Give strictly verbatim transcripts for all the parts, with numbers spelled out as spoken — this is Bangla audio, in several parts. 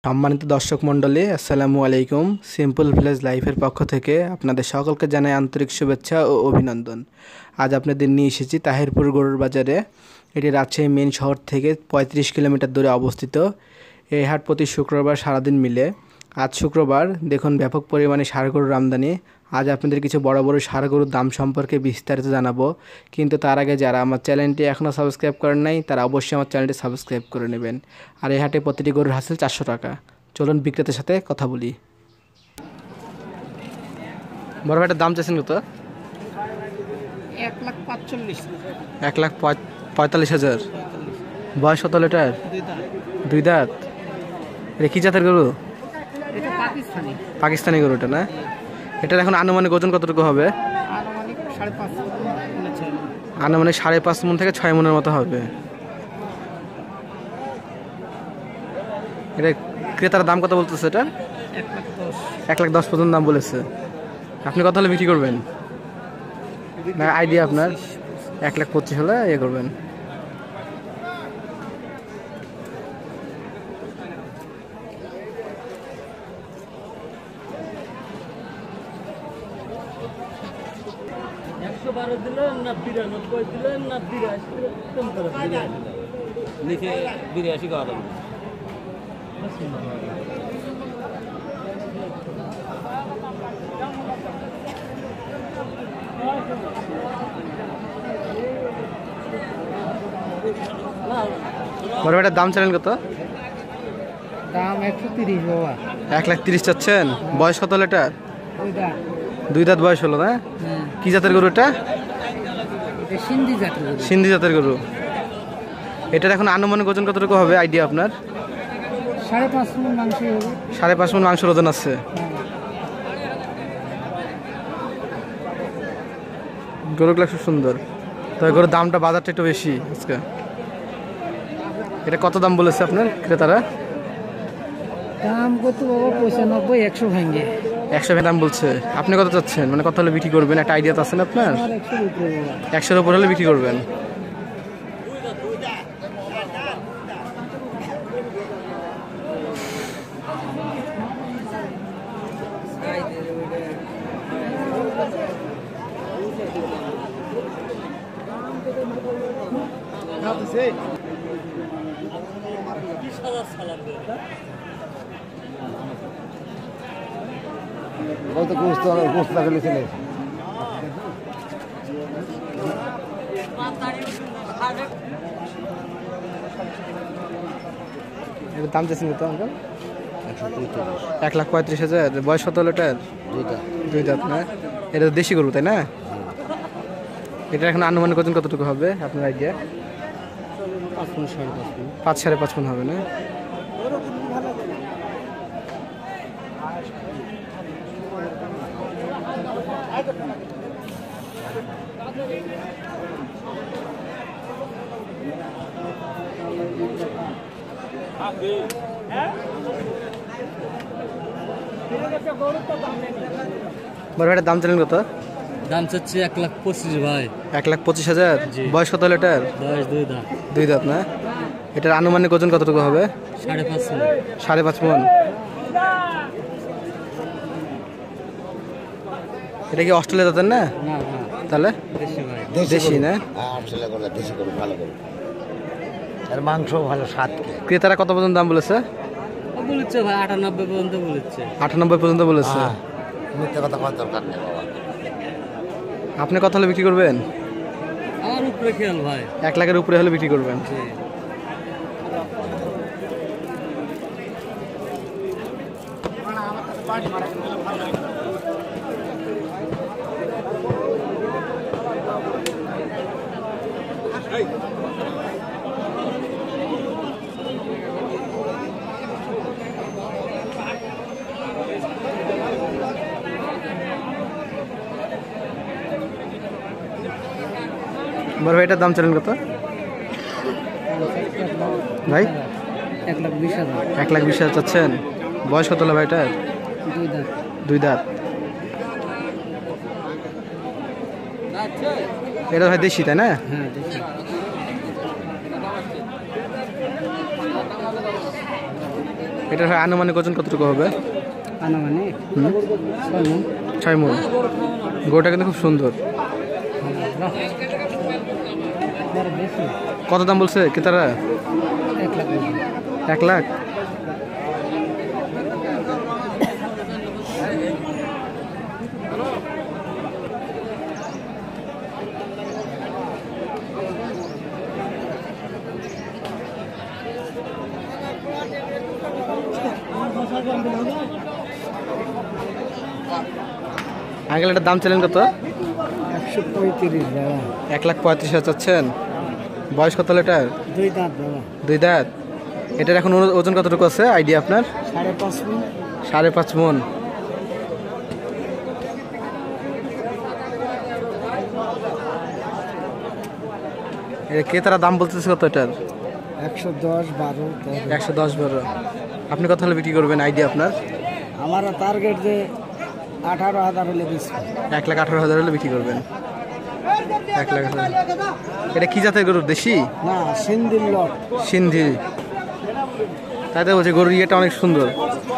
সম্মানিত দর্শক মণ্ডলী, আসসালামু আলাইকুম। সিম্পল ভিলেজ লাইফের পক্ষ থেকে আপনাদের সকলকে জানাই আন্তরিক শুভেচ্ছা ও অভিনন্দন। আজ আপনাদের নিয়ে এসেছি তাহিরপুর গরুর বাজারে। এটি রাজশাহী মেন শহর থেকে পঁয়ত্রিশ কিলোমিটার দূরে অবস্থিত। এই হাট প্রতি শুক্রবার সারাদিন মিলে। আজ শুক্রবার, দেখুন ব্যাপক পরিমাণে ষাঁড় গরুর আমদানি। আজ আপনাদের কিছু বড় বড় ষাঁড় গরুর দাম সম্পর্কে বিস্তারিত জানাবো, কিন্তু তার আগে যারা আমার চ্যানেলটি এখনও সাবস্ক্রাইব করেন নাই তারা অবশ্যই আমার চ্যানেলটি সাবস্ক্রাইব করে নেবেন। আর এই হাটে প্রতিটি গরুর হাসিল চারশো টাকা। চলুন বিক্রেতার সাথে কথা বলি। বড় ভাইটার দাম চাইছেন কত? এক লাখ পাঁচচল্লিশ এক লাখ পঁয়তাল্লিশ হাজার। বয়স কত লিটার? দুই দাঁত। এটা কি জাতের গরু? এটা পাকিস্তানি পাকিস্তানি গরু এটা না? এটার এখন আনুমানিক ওজন কতটুকু হবে? আনুমানিক সাড়ে পাঁচ আনুমানিক সাড়ে পাঁচ মন থেকে ছয় মনের মতো হবে। এটা ক্রেতার দাম কত বলতেছে? এটা এক লাখ দশ এক লাখ দশ পর্যন্ত দাম বলেছে। আপনি কত হলে বিক্রি করবেন? না আইডিয়া আপনার? এক লাখ পঁচিশ হলে ইয়ে করবেন। একশো বারো দিলেন না বিরানব্বই দিলেন না বিরাশি কম করে নিচে বিরাশি খাওয়া দাম। বড় ভাইটার দাম চাইলেন কত? দাম একশো তিরিশ বাবা। এক লাখ তিরিশ চাচ্ছেন। বয়স কত হলো এটার? ওইটা দুই দাঁত বয়স হলো না? কি জাতের গরু এটা? এটা সিন্ধি জাতের গরু। সিন্ধি জাতের গরু। এটার এখন আনুমানিক ওজন কতটুকু হবে আইডিয়া আপনার? সাড়ে পাঁচ মন মাংস হবে। সাড়ে পাঁচ মন মাংসের ওজন আছে। গরুগুলো খুব সুন্দর। তবে গরুর দামটা বাজারটা একটু বেশি আজকে। এটা কত দাম বলেছে আপনার ক্রেতারা? দাম কত বাবা? পঁচানব্বই একশো ভাঙ্গে। একশো দাম বলছে। আপনি কত চাচ্ছেন? মানে কত হলে বিক্রি করবেন? একটা আইডিয়া তো আছে না আপনার? একশোর উপর হলে বিক্রি করবেন। কত গোস্ত গোস্ত লাগলে ছেলে এটার দাম চাইছেন কত আঙ্কেল? এক লাখ পঁয়ত্রিশ হাজার। বয়স কত হলো এটার? দুই দাঁত না? এটা দেশি গরু তাই না? এটা এখন আনুমানিক ওজন কতটুকু হবে আপনার আইডিয়া? পাঁচ মন সাড়ে পাঁচ মন। পাঁচ সাড়ে পাঁচ মন হবে না? বড় ভাইটার দাম চাইলেন কত? দাম চাচ্ছে এক লাখ পঁচিশ ভাই। এক লাখ পঁচিশ হাজার। বয়স কত হলো এটার? বয়স দুই দাঁত। দুই দাঁত না? এটার আনুমানিক ওজন কতটুকু হবে? সাড়ে পাঁচ মন। সাড়ে পাঁচ মন। এটা কি অস্ট্রেলিয়া জাতের না? না না তাহলে দেশি ভাই। দেশি না? অস্ট্রেলিয়া করে দেশি করে ভালো করে আর মাংস ভালো স্বাদ। ক্রেতারা কত পর্যন্ত দাম বলেছে? বলেছে ভাই আটানব্বই পর্যন্ত বলেছে। আটানব্বই পর্যন্ত বলেছে। মিথ্যা কথা করার দরকার নেই বাবা। আপনি কত হলে বিক্রি করবেন? আমার উপরে খেয়াল ভাই। এক লাখের উপরে হলে বিক্রি করবেন। বড় ভাইটার দাম চলেন কত ভাই? এক লাখ বিশ হাজার। এক লাখ বিশ হাজার চাচ্ছেন। বয়স কত হলো ভাইটার? দুই দাঁত। দুই দাঁত। এটা ভাই দেশি তাই না? হ্যাঁ দেশি। এটার হয় আনুমানিক ওজন কতটুকু হবে? আনুমানিক হুম, ছয় মণ। গরুটা কিন্তু খুব সুন্দর। কত দাম বলছে ক্রেতারা? এক লাখ এক লাখ। আঙ্কেল এটার দাম চাইলেন কত? একশো পঁয়ত্রিশ বাবা। এক লাখ পঁয়ত্রিশ হাজার চাচ্ছেন। বয়স কত হলো এটার? দুই দাঁত বাবা। দুই দাঁত। এটার এখন ওর- ওজন কতটুকু আছে আইডিয়া আপনার? সাড়ে পাঁচ মিনিট। সাড়ে পাঁচ মণ। এটা ক্রেতারা দাম বলতেছে কত এটার? একশো দশ বারো তেরো। একশো দশ বারো। আপনি কত হলে বিক্রি করবেন আইডিয়া আপনার? আমার টার্গেট যে আঠারো হাজার হলে বেশি। এক লাখ আঠারো হাজার হলে বিক্রি করবেন। এক লাখ আঠারো। এটা কি জাতের গরু? দেশি? না, সিন্দির লট। সিন্ধি। তাই তো বলছে গরুর ইয়েটা অনেক সুন্দর।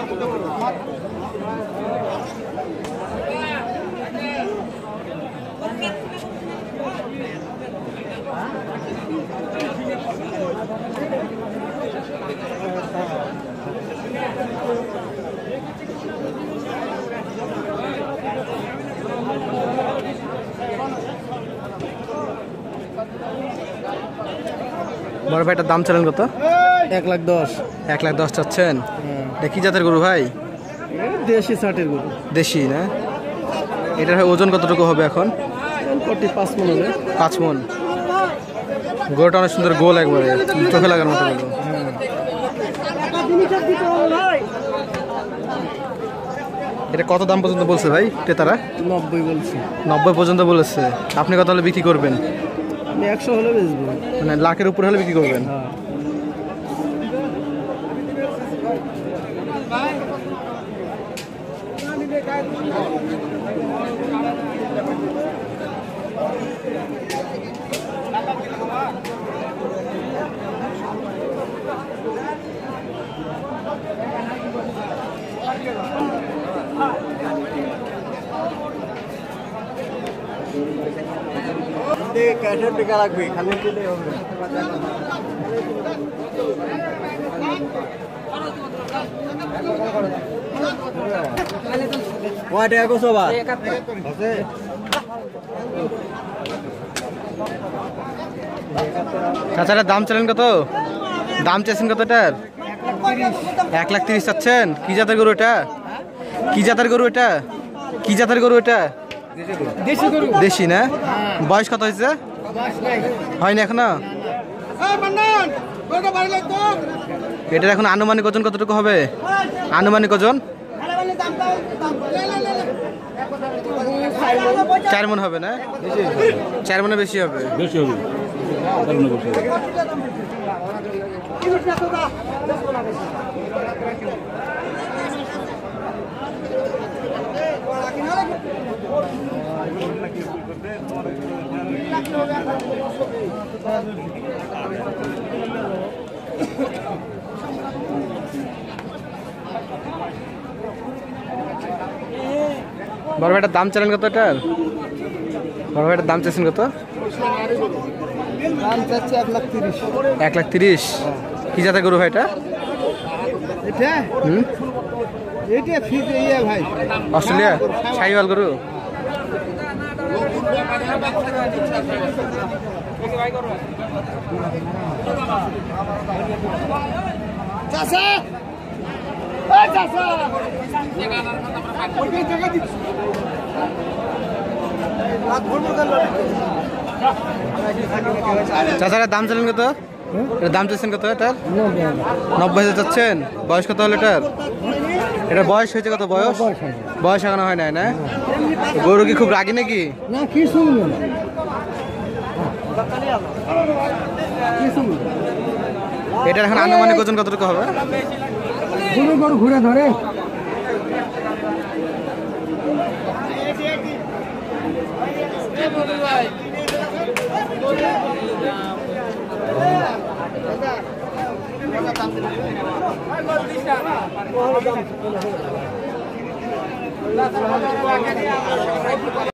বড় ভাইটার দাম চালেন কত? এক লাখ দশ। এক লাখ দশ চাচ্ছেন। এটা কি জাতের গরু ভাই? দেশি ষাটের গরু। দেশি না? এটার ওজন কতটুকু হবে এখন? কোটি পাঁচ মন হবে। পাঁচ মণ। গরুটা অনেক সুন্দর, গোল একবারে চোখে লাগার মতো গরু। এটা কত দাম পর্যন্ত বলছে ভাই ক্রেতারা? নব্বই বলছি। নব্বই পর্যন্ত বলেছে। আপনি কত হলে বিক্রি করবেন? আমি একশো হলে বেচবো। মানে লাখের উপরে হলে বিক্রি করবেন? হ্যাঁ। ক্যাশের টাকা লাগবে, খালি দিলে হবে। কয় টাকা করছো বা? চাচারা দাম চালেন কত? দাম চাইছেন কত এটার? এক লাখ তিরিশ চাচ্ছেন। কি জাতের গরু এটা? কি জাতের গরু এটা? কি জাতের গরু এটা? দেশি গরু। দেশি না? বয়স কত হয়েছে? হয়নি এখনো? এটার এখন আনুমানিক ওজন কতটুকু হবে? আনুমানিক ওজন চার মণ হবে না? চার মণে বেশি হবে। বেশি হবে। বড় ভাইটার দাম চালেন কত এটার? বড় ভাইটার দাম চাইছেন কত? দাম চাচ্ছে এক লাখ তিরিশ। এক লাখ তিরিশ। কি জাতের গরু ভাইটা? এটা হুম, এটা ফিজ ইয়ে ভাই। অস্ট্রেলিয়া শাহিওয়াল গরু। চাচা, ও চাচা, ওই জায়গা দিচ্ছি। চাচারা দাম চালেন কত? এটার দাম চাইছেন কত এটার? নব্বই হাজার চাচ্ছেন। বয়স কত হলো এটার? এটার বয়স হয়েছে কত? বয়স বয়স এখনো হয় নাই না? গরু কি খুব রাগি নাকি? না, কি শুনবো কি শুনবো? এটার এখন আনুমানিক ওজন কতটুকু হবে? গরু গরু ঘুরে ধরে। দাম